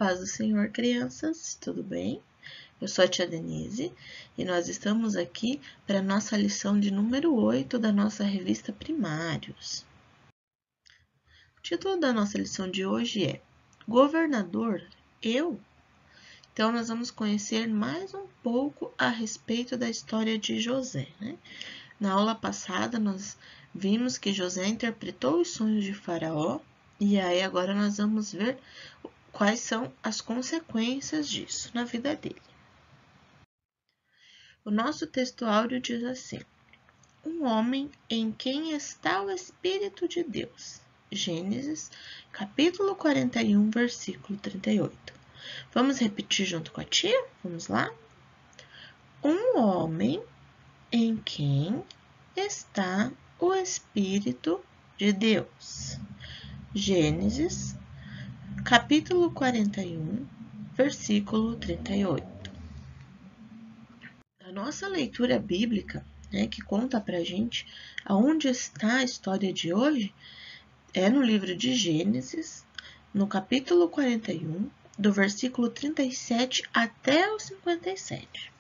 paz do Senhor, crianças, tudo bem? Eu sou a tia Denise e nós estamos aqui para a nossa lição de número 8 da nossa revista Primários. O título da nossa lição de hoje é Governador, eu? Então, nós vamos conhecer mais um pouco a respeito da história de José, né? Na aula passada, nós vimos que José interpretou os sonhos de Faraó e aí agora nós vamos ver quais são as consequências disso na vida dele. O nosso texto áudio diz assim: um homem em quem está o Espírito de Deus. Gênesis, capítulo 41, versículo 38. Vamos repetir junto com a tia? Vamos lá? Um homem em quem está o Espírito de Deus. Gênesis, capítulo 41, versículo 38. A nossa leitura bíblica, que conta pra gente aonde está a história de hoje, é no livro de Gênesis, no capítulo 41, do versículo 37 até o 57.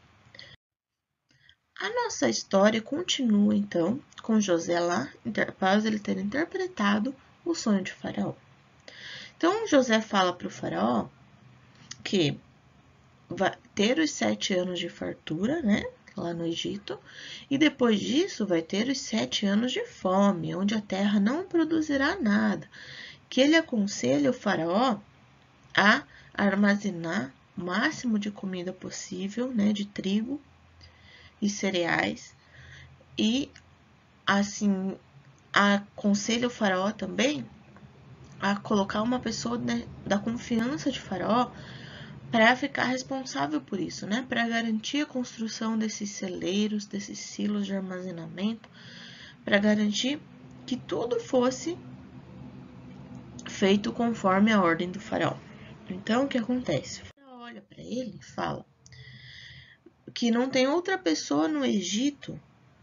A nossa história continua, então, com José lá, após ele ter interpretado o sonho de Faraó. Então, José fala para o Faraó que vai ter os 7 anos de fartura, lá no Egito, e depois disso vai ter os 7 anos de fome, onde a terra não produzirá nada, que ele aconselha o Faraó a armazenar o máximo de comida possível, de trigo e cereais, e assim aconselha o Faraó também a colocar uma pessoa da confiança de Faraó para ficar responsável por isso, para garantir a construção desses celeiros, desses silos de armazenamento, para garantir que tudo fosse feito conforme a ordem do Faraó. Então, o que acontece? O Faraó olha para ele e fala que não tem outra pessoa no Egito,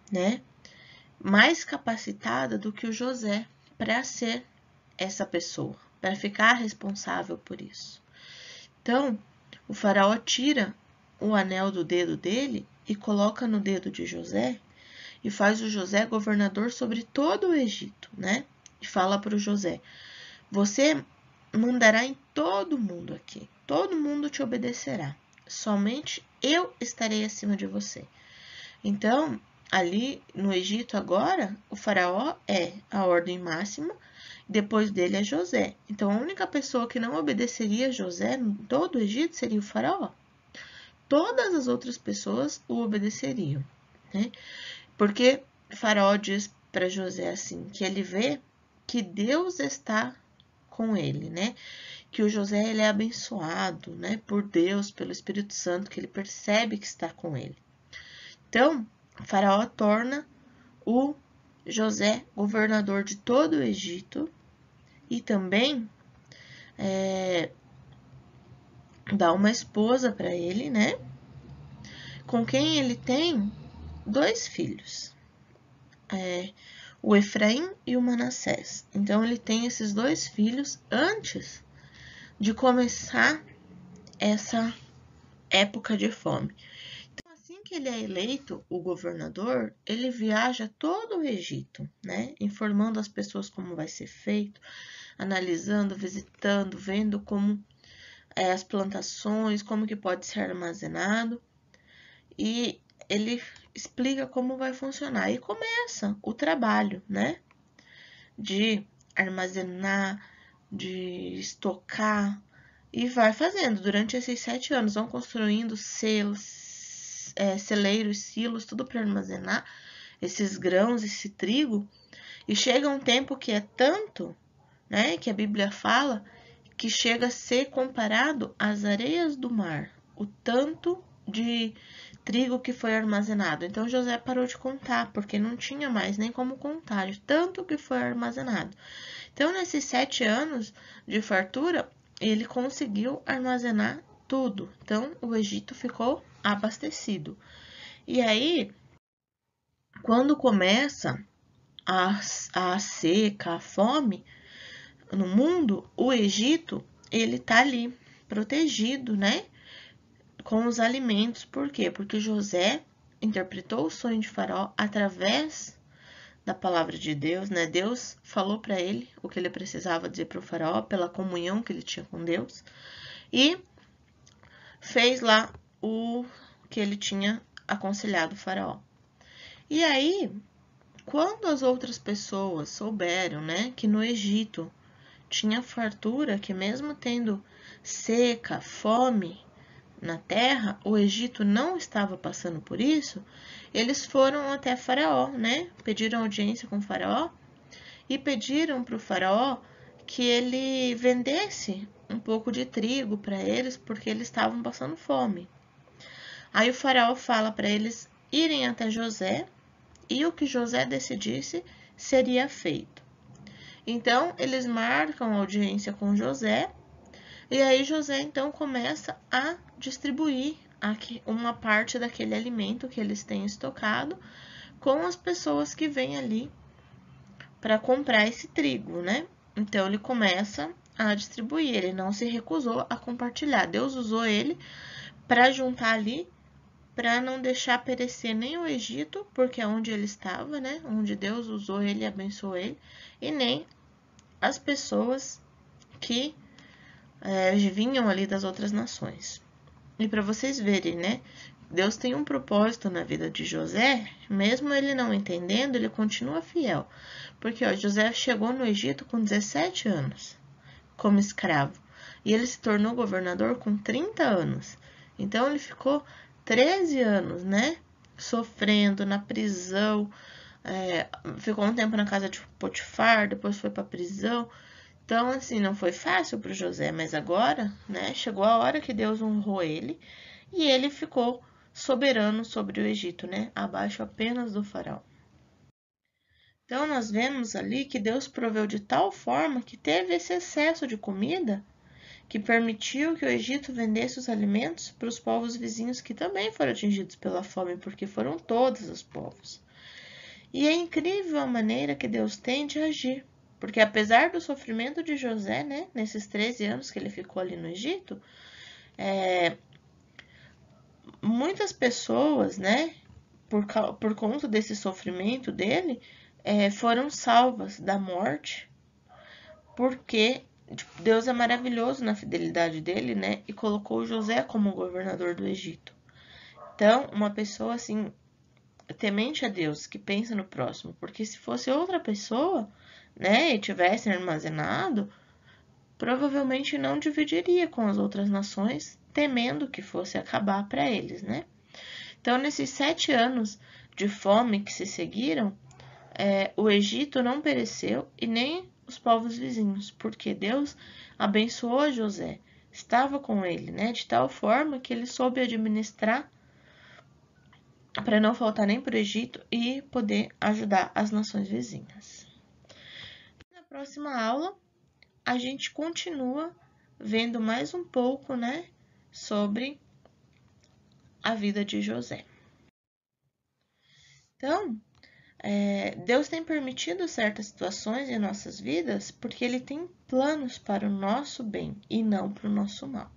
mais capacitada do que o José para ser essa pessoa, para ficar responsável por isso. Então, o Faraó tira o anel do dedo dele e coloca no dedo de José e faz o José governador sobre todo o Egito, E fala para o José: você mandará em todo mundo aqui, todo mundo te obedecerá, somente eu estarei acima de você. Então, ali no Egito agora, o Faraó é a ordem máxima, depois dele é José. Então, a única pessoa que não obedeceria a José em todo o Egito seria o Faraó. Todas as outras pessoas o obedeceriam, Porque o Faraó diz para José assim, que ele vê que Deus está com ele, Que o José ele é abençoado, por Deus, pelo Espírito Santo, que ele percebe que está com ele. Então, o Faraó torna o José governador de todo o Egito e também dá uma esposa para ele, com quem ele tem 2 filhos, o Efraim e o Manassés. Então, ele tem esses 2 filhos antes de começar essa época de fome. Então, assim que ele é eleito o governador, ele viaja todo o Egito, informando as pessoas como vai ser feito, analisando, visitando, vendo como as plantações, como que pode ser armazenado, e ele explica como vai funcionar. E começa o trabalho, de armazenar, de estocar, e vai fazendo. Durante esses 7 anos, vão construindo celeiros, silos, tudo para armazenar esses grãos, esse trigo. E chega um tempo que é tanto, que a Bíblia fala, que chega a ser comparado às areias do mar, o tanto de trigo que foi armazenado. Então, José parou de contar, porque não tinha mais nem como contar, de tanto que foi armazenado. Então, nesses 7 anos de fartura, ele conseguiu armazenar tudo. Então, o Egito ficou abastecido. E aí, quando começa a seca, a fome no mundo, o Egito, ele tá ali protegido, né? Com os alimentos. Por quê? Porque José interpretou o sonho de Faraó através da palavra de Deus, né? Deus falou para ele o que ele precisava dizer para o Faraó, pela comunhão que ele tinha com Deus, e fez lá o que ele tinha aconselhado o Faraó. E aí, quando as outras pessoas souberam, né, que no Egito tinha fartura, que mesmo tendo seca, fome na terra, o Egito não estava passando por isso, eles foram até Faraó, né? Pediram audiência com Faraó e pediram para o Faraó que ele vendesse um pouco de trigo para eles, porque eles estavam passando fome. Aí o Faraó fala para eles irem até José e o que José decidisse seria feito. Então, eles marcam audiência com José, e aí José então começa a distribuir uma parte daquele alimento que eles têm estocado com as pessoas que vêm ali para comprar esse trigo, né? Então, ele começa a distribuir, ele não se recusou a compartilhar. Deus usou ele para juntar ali, para não deixar perecer nem o Egito, porque é onde ele estava, né? Onde Deus usou ele e abençoou ele, e nem as pessoas que vinham ali das outras nações. E para vocês verem, né? Deus tem um propósito na vida de José, mesmo ele não entendendo, ele continua fiel. Porque ó, José chegou no Egito com 17 anos, como escravo, e ele se tornou governador com 30 anos. Então ele ficou 13 anos, né? Sofrendo na prisão, ficou um tempo na casa de Potifar, depois foi para a prisão. Então, assim, não foi fácil para o José, mas agora, né, chegou a hora que Deus honrou ele e ele ficou soberano sobre o Egito, né, abaixo apenas do faraó. Então, nós vemos ali que Deus proveu de tal forma que teve esse excesso de comida que permitiu que o Egito vendesse os alimentos para os povos vizinhos que também foram atingidos pela fome, porque foram todos os povos. E é incrível a maneira que Deus tem de agir. Porque apesar do sofrimento de José, né, nesses 13 anos que ele ficou ali no Egito, muitas pessoas, né, por conta desse sofrimento dele, foram salvas da morte, porque Deus é maravilhoso na fidelidade dele, né, e colocou José como governador do Egito. Então, uma pessoa assim, temente a Deus, que pensa no próximo, porque se fosse outra pessoa, né, e tivesse armazenado, provavelmente não dividiria com as outras nações, temendo que fosse acabar para eles, né? Então, nesses 7 anos de fome que se seguiram, o Egito não pereceu e nem os povos vizinhos, porque Deus abençoou José, estava com ele, né? De tal forma que ele soube administrar para não faltar nem para o Egito e poder ajudar as nações vizinhas. Na próxima aula, a gente continua vendo mais um pouco, né, sobre a vida de José. Então, Deus tem permitido certas situações em nossas vidas porque Ele tem planos para o nosso bem e não para o nosso mal.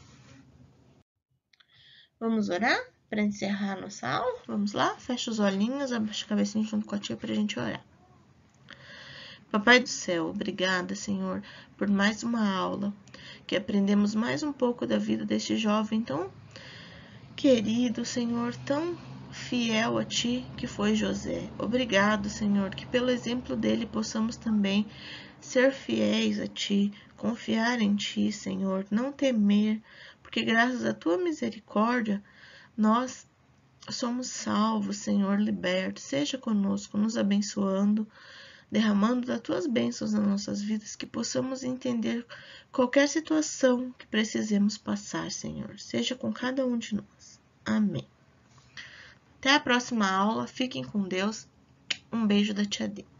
Vamos orar para encerrar nossa aula? Vamos lá? Fecha os olhinhos, abaixa a cabecinha junto com a tia para a gente orar. Papai do céu, obrigada, Senhor, por mais uma aula, que aprendemos mais um pouco da vida deste jovem tão querido, Senhor, tão fiel a Ti, que foi José. Obrigado, Senhor, que pelo exemplo dele possamos também ser fiéis a Ti, confiar em Ti, Senhor, não temer, porque graças à Tua misericórdia, nós somos salvos, Senhor, libertos. Seja conosco, nos abençoando, derramando das Tuas bênçãos nas nossas vidas, que possamos entender qualquer situação que precisemos passar, Senhor. Seja com cada um de nós. Amém. Até a próxima aula. Fiquem com Deus. Um beijo da Tia Dê.